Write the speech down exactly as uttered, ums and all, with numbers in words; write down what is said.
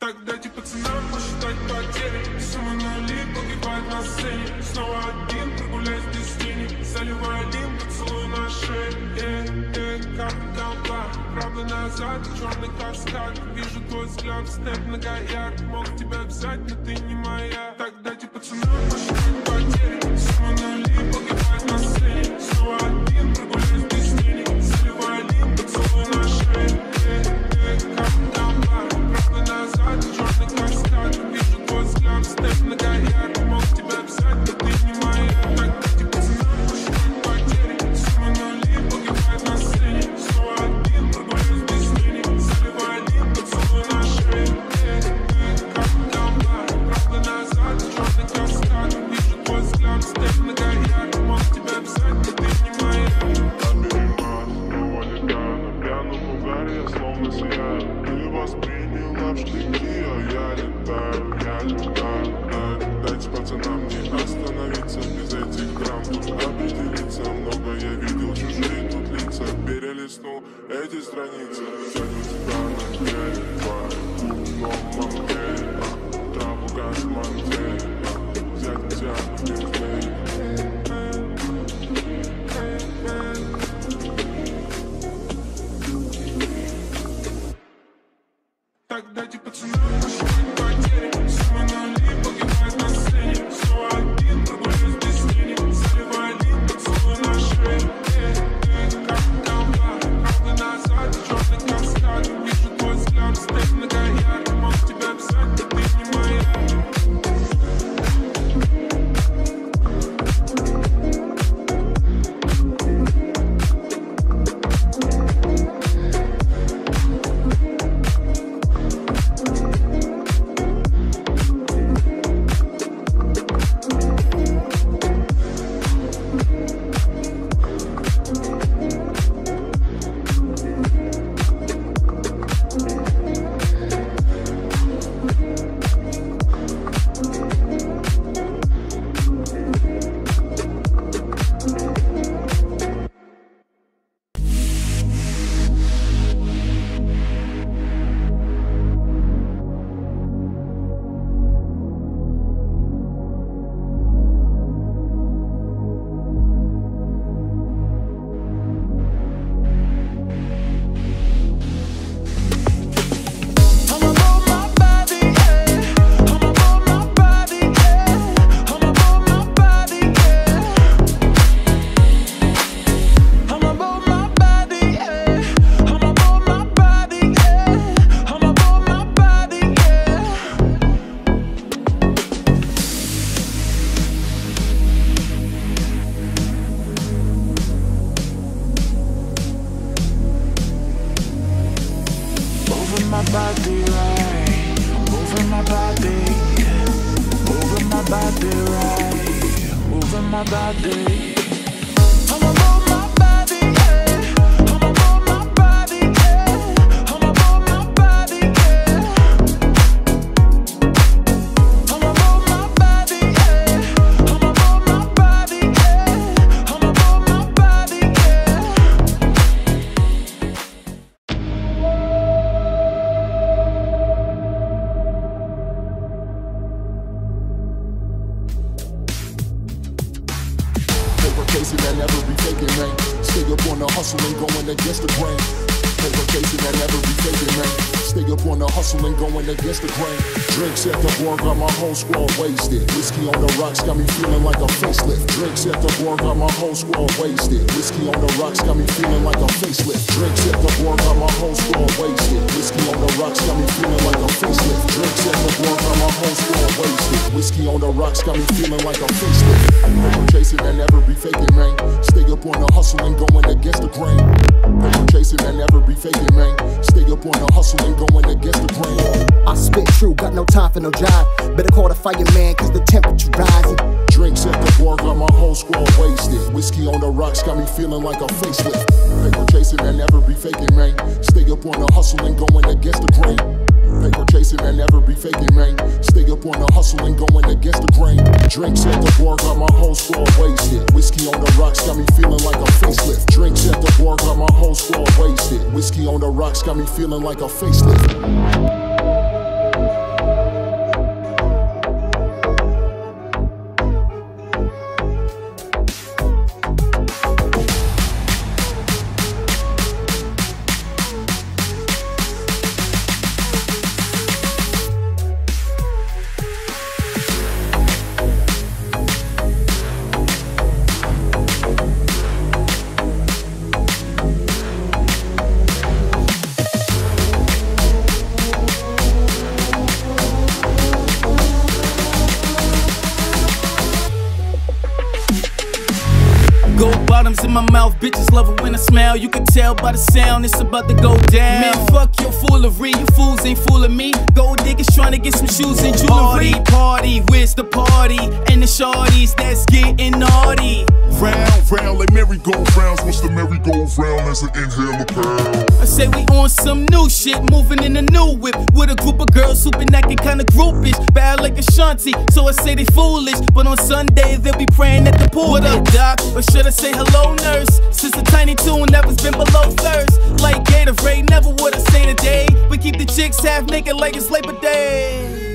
Так дайте пацанам посчитать потери. Суммы нули погибают на сцене. Снова один, прогуляюсь без тени. Заливаю один, поцелуй на шее. Э, э, как толпа. Правда назад, черный каскад. Вижу твой взгляд, снэп на гаяк. Мог тебя взять, но ты не моя. Так дайте пацанам посчитать потери. Суммы нули погибают на сцене. Снова один, прогуляюсь без тени. Заливаю один, поцелуй на шее. Э, э, как толпа. Правда назад, черный каскад. Вижу твой взгляд, снэп на гаяк. Мог тебя взять, но ты не моя. Так дайте пацанам посчитать потери. Суммы нули погибают на сцене. Снова один, прогуляюсь без тени. Заливаю один, поцелуй на шее. Э, э, как толпа. Правда назад, черный каскад. Вижу твой взгляд, снэп на гаяк. Мог тебя взять, но ты не моя. Пьяном угаре, словно сияю. Ты восприняла в штыки, а я летаю, я летаю. Дайте пацанам не остановиться без этих драм. Тут определиться, много я видел, чужие тут лица. Перелистнул эти страницы. Тянут тебя на деле, твою клубном манкере. Траву газ мантели, взять тебя в пинквей. Так дайте пацанам посчитать потери. Суммы нули погибают на сцене. Снова один, прогуляюсь без тени. Заливаю один, поцелуй на шее. Э, э, как толпа. Правда назад, черный каскад. Вижу твой взгляд, снэп на гаяк. Мог тебя взять, но ты не моя. My body right, moving my body, moving my body right, moving my body. I'ma move my body, yeah. I'ma move my body, yeah. I'ma move my body, yeah. I'ma move my body, yeah. I'ma move my body, yeah. I'ma move my body, yeah. Chasing that never be faking, man. Stay up on the hustle and going against the grain. Paper chasing that never be faking, man. Stay up on the hustle and going against the grain. Drinks at the bar got my whole squad wasted. Whiskey on the rocks got me feeling like a facelift. Drinks at the bar got my whole squad wasted. Whiskey on the rocks got me feeling like a facelift. Drinks at the bar got my whole squad wasted. Whiskey on the rocks got me feeling like a facelift. Drinks at the bar got my whole squad wasted. Whiskey on the rocks got me feeling like a facelift. Paper chasing that never be faking, man. Stay up on the hustle and going against the grain. Paper chasing that never be faking, man. Stay up on the hustle and going against the grain. I spit true, got no time for no jive. Better call the fireman, cause the temperature rising. Drinks at the bar got my whole squad wasted. Whiskey on the rocks got me feeling like a facelift. Paper chasing that never be faking, man. Stay up on the hustle and going against the grain. Paper chasing that never be faking, man. Stay up on the hustle and going against the grain. Drinks at the bar got my whole squad wasted. Whiskey on the rocks got me feeling like a facelift. Drinks at the bar got my whole squad wasted. Whiskey on the rocks got me feeling like a facelift. of my mouth, bitches love it when I smile. You can tell by the sound, it's about to go down. Man, fuck your foolery, you fools ain't fooling me. Gold diggers trying to get some shoes and jewelry. Party, party, where's the party? And the shorties that's getting naughty. Round, round, like merry-go-rounds. What's the merry-go-round as an inhaler pound? I say we on some new shit, moving in a new whip with a group of girls who been acting kinda groupish, bad like Ashanti, so I say they foolish. But on Sunday they'll be praying at the pool. What up, doc? Or should I say hello, nurse? Since a tiny tune never's been below thirst. Like Gatorade, never would I say today. We keep the chicks half naked like it's Labor Day.